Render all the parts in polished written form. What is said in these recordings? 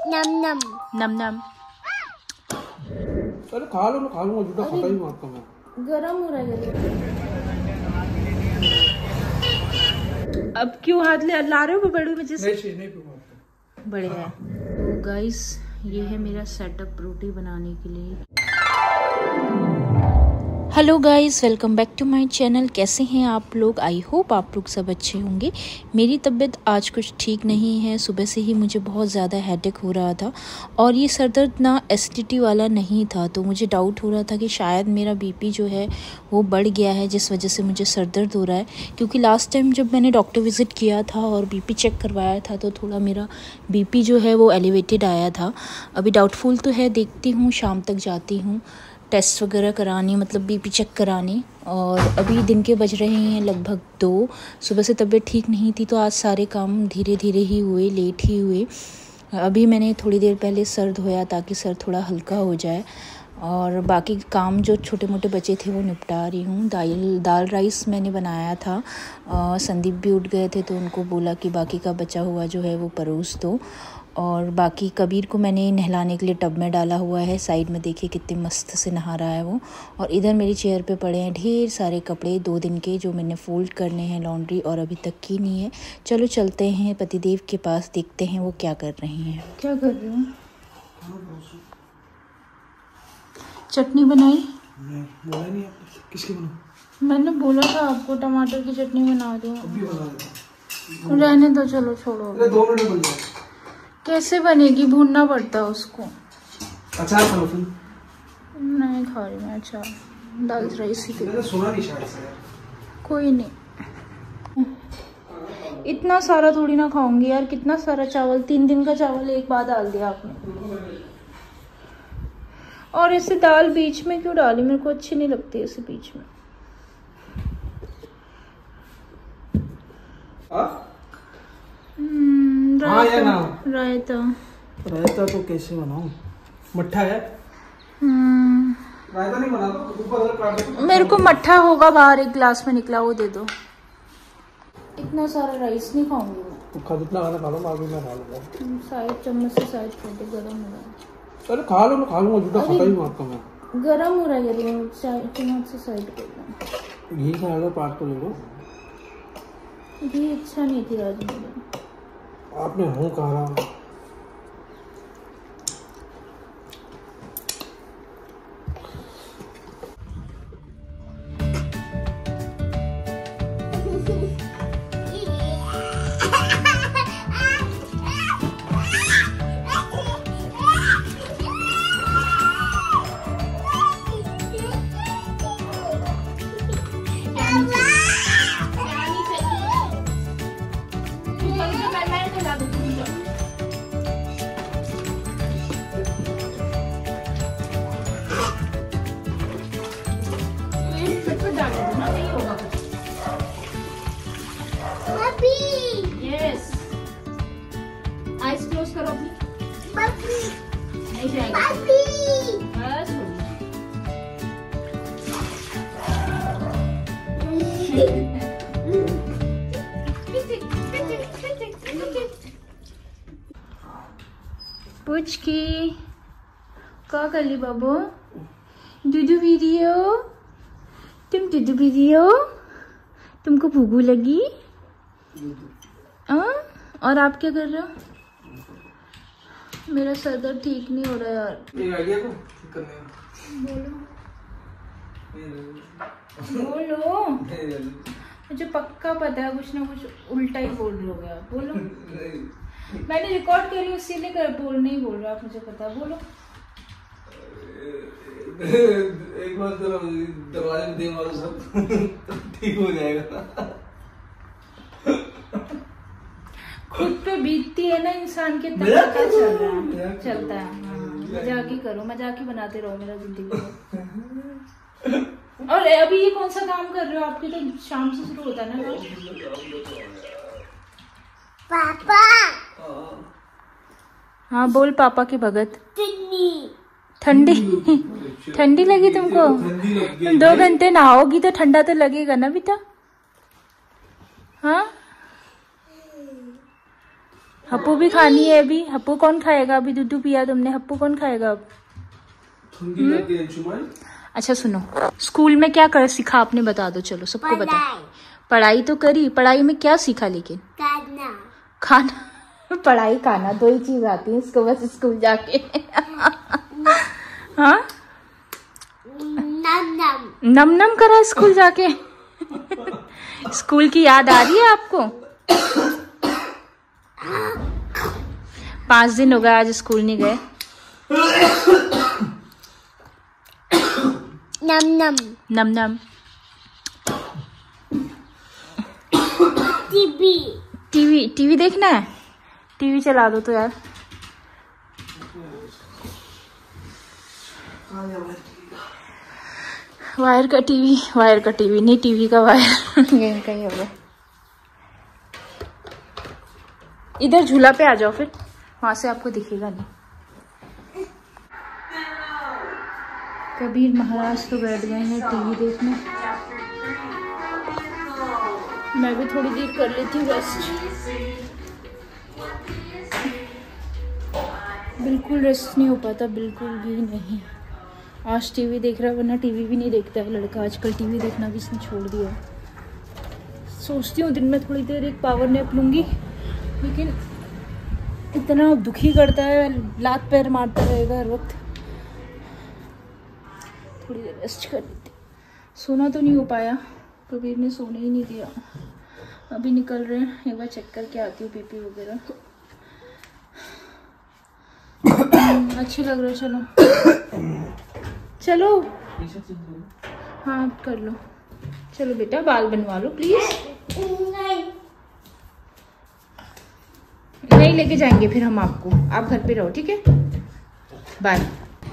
नम नम नम नम। अरे खा लो, मैं खा लूंगा, जूठा खाता ही हूँ आपका मैं। गरम हो रहा है। अब क्यों हाथ ला रहे हो बड़ू में? जैसे नहीं बढ़िया है। तो गाइस ये है मेरा सेटअप रोटी बनाने के लिए। Hello guys, welcome back to my channel. कैसे हैं आप लोग? आई होप आप लोग सब अच्छे होंगे। मेरी तबीयत आज कुछ ठीक नहीं है। सुबह से ही मुझे बहुत ज़्यादा हेडेक हो रहा था और ये सर दर्द ना एसिडिटी वाला नहीं था, तो मुझे डाउट हो रहा था कि शायद मेरा बीपी जो है वो बढ़ गया है, जिस वजह से मुझे सर दर्द हो रहा है। क्योंकि लास्ट टाइम जब मैंने डॉक्टर विज़िट किया था और बीपी चेक करवाया था तो थोड़ा मेरा बीपी जो है वो एलिवेटेड आया था। अभी डाउटफुल तो है, देखती हूँ, शाम तक जाती हूँ टेस्ट वगैरह कराने, मतलब बीपी चेक कराने। और अभी दिन के बज रहे हैं लगभग 2। सुबह से तबीयत ठीक नहीं थी तो आज सारे काम धीरे धीरे ही हुए, लेट ही हुए। अभी मैंने थोड़ी देर पहले सर धोया ताकि सर थोड़ा हल्का हो जाए, और बाकी काम जो छोटे मोटे बचे थे वो निपटा रही हूँ। दाल राइस मैंने बनाया था। संदीप भी उठ गए थे तो उनको बोला कि बाकी का बचा हुआ जो है वो परोस दो। और बाकी कबीर को मैंने नहलाने के लिए टब में डाला हुआ है। साइड में देखिए कितनी मस्त से नहा रहा है वो। और इधर मेरी चेयर पे पड़े हैं ढेर सारे कपड़े 2 दिन के, जो मैंने फ़ोल्ड करने हैं लॉन्ड्री, और अभी तक की नहीं है। चलो चलते हैं पतिदेव के पास, देखते हैं वो क्या कर रहे हैं। क्या कर रहे हैं? चटनी बनाई? बोला नहीं आपने? किसकी बनाऊं? मैंने बोला था आपको टमाटर की चटनी बना दो। अभी बना देता। रहने दो, चलो छोड़ो। अरे 2 मिनट में बन जाए। कैसे बनेगी? भूनना पड़ता है उसको। अचार खा लो फिर। नहीं खा रही मैं अचार, दाल राइस ही। मैंने सुना नहीं शायद से। कोई नहीं, इतना सारा थोड़ी ना खाऊंगी यार। कितना सारा चावल, 3 दिन का चावल एक बार डाल दिया आपने। और ऐसे दाल बीच में क्यों डाली? मेरे को अच्छी नहीं लगती ऐसे बीच में। रायता तो कैसे बनाऊं? मट्ठा है? रायता नहीं बना तो ऊपर काट दो। मेरे को मट्ठा होगा बाहर एक गिलास में निकला, वो दे दो। इतना सारा राइस नहीं खाऊंगी मैं। तो जितना खाना खा लो, आगे मैं खा लूंगा। शायद चम्मच से शायद छोटे, गरम हो रहा है। अरे खा लो, मैं खा लूंगा, जूठा खाता ही हूँ आपका मैं। गरम हो रहा है, चम्मच से साइड कर लो। घी खाएगा पार्ट तो ले लो। घी अच्छा नहीं थी राजू मेरे। आपने हूँ कहा। यस, आइज क्लोज करो अपनी। नहीं जाएगा बस। पुचकी क्या कर ली बाबू? दूधू वीडियो, तुम दूधू वीडियो, तुमको भूगू लगी? और आप क्या कर रहे हो? मेरा सर दर्द ठीक नहीं हो रहा यार। एक आइडिया को ठीक करने का। बोलो मुझे पक्का पता है कुछ ना कुछ उल्टा ही बोल रहे हो आप। बोलो। मैंने रिकॉर्ड करी इसीलिए नहीं बोल रहे आप, मुझे पता है। बोलो। एक बार दरवाजे में दे मारो सब ठीक हो जाएगा। खुद पे बीतती है ना इंसान के, तब पता चल रहा है, चलता है। मजाक ही करो, मजाक ही बनाते रहो मेरा जिंदगी में। और अभी ये कौन सा काम कर रहे हो? आपके तो शाम से शुरू होता है ना पापा। हाँ बोल पापा की भगत। ठंडी ठंडी लगी तुमको? 2 घंटे नहाओगी तो ठंडा तो लगेगा ना बेटा? हाँ हप्पू भी खानी है अभी। हप्पू कौन खाएगा अभी? दूध पिया तुमने, हप्पू कौन खाएगा अब? अच्छा सुनो, स्कूल में क्या कर सीखा आपने, बता दो। चलो सबको बता। पढ़ाई तो करी, पढ़ाई में क्या सीखा लेकिन? खाना पढ़ाई खाना दो ही चीज आती है इसको बस स्कूल जाके। हाँ नम नम करा स्कूल जाके। स्कूल की याद आ रही है आपको? 5 दिन हो गए आज स्कूल नहीं गए। नम नम नम नम। टीवी देखना है? टीवी चला दो तो यार। वायर का टीवी नहीं, टीवी का वायर। गेम का ही होगा। इधर झूला पे आ जाओ, फिर वहां से आपको दिखेगा नहीं। कबीर महाराज तो बैठ गए हैं टीवी देखने। मैं भी थोड़ी देर कर लेती हूँ रेस्ट। बिल्कुल रेस्ट नहीं हो पाता, बिल्कुल भी नहीं। आज टीवी देख रहा है, वरना टीवी भी नहीं देखता है लड़का आजकल। टीवी देखना भी इसने छोड़ दिया है। सोचती हूँ दिन में थोड़ी देर एक पावर नैप लूँगी, लेकिन इतना दुखी करता है, लात पैर मारता रहेगा हर वक्त। थोड़ी देर रेस्ट कर लेती। सोना तो नहीं हो पाया, कबीर ने सोने ही नहीं दिया। अभी निकल रहे हैं, एक बार चेक करके आती हूँ बीपी वगैरह। अच्छी लग रहा है। चलो हाँ कर लो। चलो बेटा बाल बनवा लो प्लीज। नहीं लेके जाएंगे फिर हम आपको, आप घर पे रहो, ठीक है? बाय।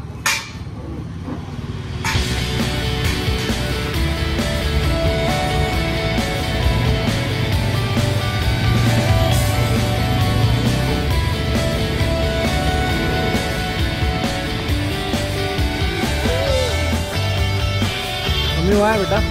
हुआ है बेटा।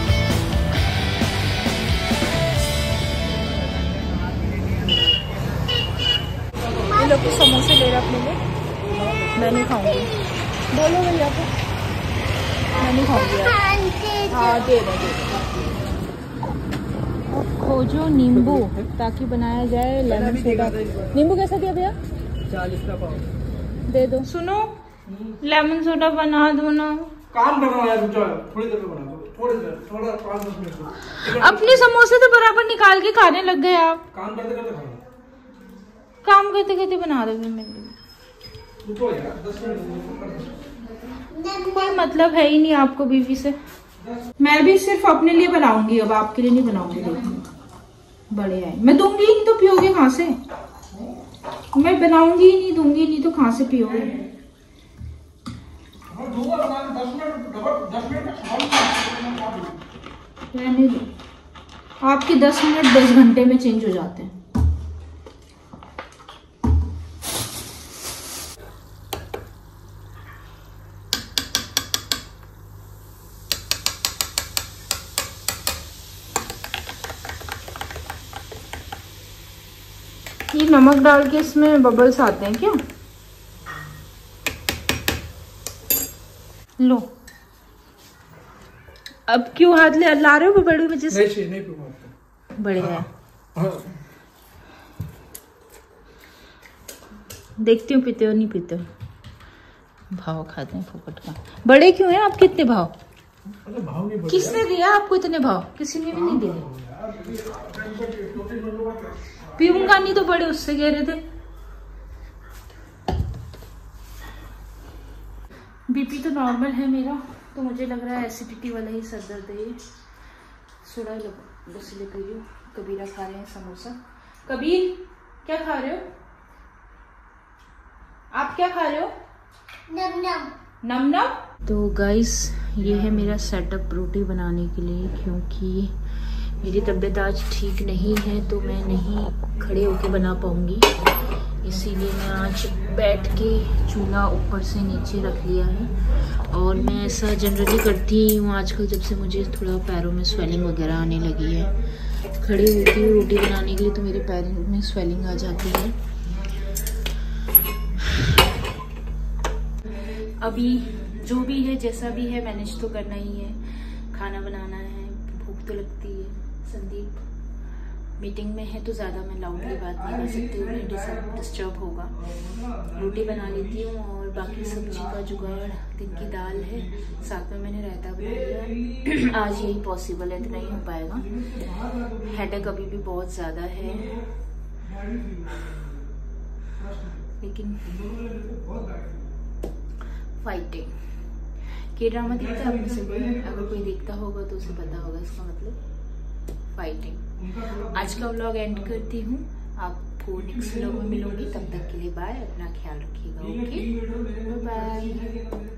ये लोग समोसे ले रहे अपने लिए, मैं नहीं खाऊंगी। बोलो भैया को मैं नहीं खाऊंगी। हाँ दे दो। खोजो नींबू ताकि बनाया जाए लेमन सोडा। नींबू कैसा दिया भैया? 40 का पाव दे दो। सुनो लेमन सोडा बना दो ना। काम कर रहा हूँ यार, थोड़ी देर में बना दो, थोड़ा 5-10 मिनट। अपने समोसे तो बराबर निकाल के खाने लग गए आप। काम करते करते खाना। काम करते करते बना दोगे मेरे लिए? रुको यार 10 मिनट। कोई मतलब है ही नहीं आपको बीवी से। मैं भी सिर्फ अपने लिए बनाऊंगी, अब आपके लिए नहीं बनाऊंगी। बड़े आए, मैं दूंगी ही नहीं तो पियोगे कहाँ से? मैं बनाऊंगी ही नहीं, दूंगी नहीं तो कहाँ से पियोगे? रहने दो, आपके 10 मिनट 10 घंटे में चेंज हो जाते हैं। ये नमक डाल के इसमें बबल्स आते हैं क्या? लो अब क्यों हाथ ले ला रहे हो बड़ी वजह से? नहीं बढ़िया है। देखती हूँ पीते हो नहीं पीते हो। भाव खाते हैं फुकट का। बड़े क्यों हैं आपके इतने भाव? किसने दिया आपको इतने भाव? किसी ने भी नहीं दिया। पीऊंगा नहीं तो बड़े उससे कह रहे थे। बीपी तो नॉर्मल है मेरा, तो मुझे लग रहा है एसिडिटी वाला ही सर दर्द है। ये सोडा बस ले पी लो। कबीरा खा रहे हैं समोसा। कबीर क्या खा रहे हो आप? क्या खा रहे हो? नम नम नम नम। तो गाइस ये है मेरा सेटअप रोटी बनाने के लिए, क्योंकि मेरी तबीयत आज ठीक नहीं है तो मैं नहीं खड़े होके बना पाऊंगी, इसीलिए मैं आज बैठ के चूल्हा ऊपर से नीचे रख लिया है। और मैं ऐसा जनरली करती हूँ आजकल, जब से मुझे थोड़ा पैरों में स्वेलिंग वगैरह आने लगी है। खड़ी होती हूँ रोटी बनाने के लिए तो मेरे पैरों में स्वेलिंग आ जाती है, अभी जो भी है जैसा भी है मैनेज तो करना ही है, खाना बनाना है, भूख तो लगती है। संदीप मीटिंग में है तो ज़्यादा मैं लाउडली बात नहीं कर सकती, उन्हें डिस्टर्ब होगा। रोटी बना लेती हूँ और बाकी सब्जी का जुगाड़, दिन की दाल है, साथ में मैंने रायता बना लिया। आज यही पॉसिबल है, इतना ही हो पाएगा। हेडेक अभी भी बहुत ज़्यादा है, लेकिन फाइटिंग। के ड्रामा देखता है अपने से कोई? अगर कोई देखता होगा तो उसे पता होगा इसका मतलब फाइटिंग। आज का व्लॉग एंड करती हूँ, आपको नेक्स्ट व्लॉग में मिलूंगी। तब तक के लिए बाय, अपना ख्याल रखिएगा। Okay, bye bye.